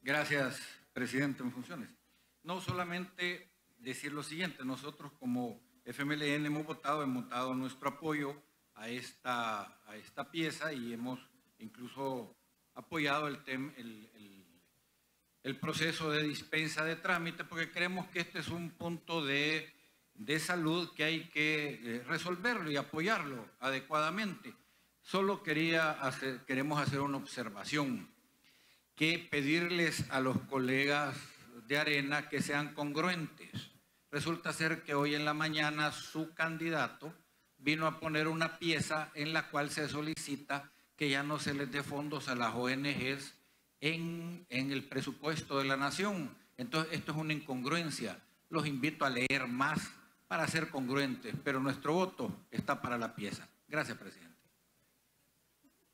Gracias, presidente en funciones. No solamente decir lo siguiente, nosotros como FMLN hemos votado nuestro apoyo a esta pieza y hemos incluso apoyado el proceso de dispensa de trámite porque creemos que este es un punto de salud que hay que resolverlo y apoyarlo adecuadamente. Solo queremos hacer una observación, que pedirles a los colegas de Arena que sean congruentes. Resulta ser que hoy en la mañana su candidato vino a poner una pieza en la cual se solicita que ya no se les dé fondos a las ONGs en el presupuesto de la nación. Entonces, esto es una incongruencia. Los invito a leer más para ser congruentes, pero nuestro voto está para la pieza. Gracias, presidente.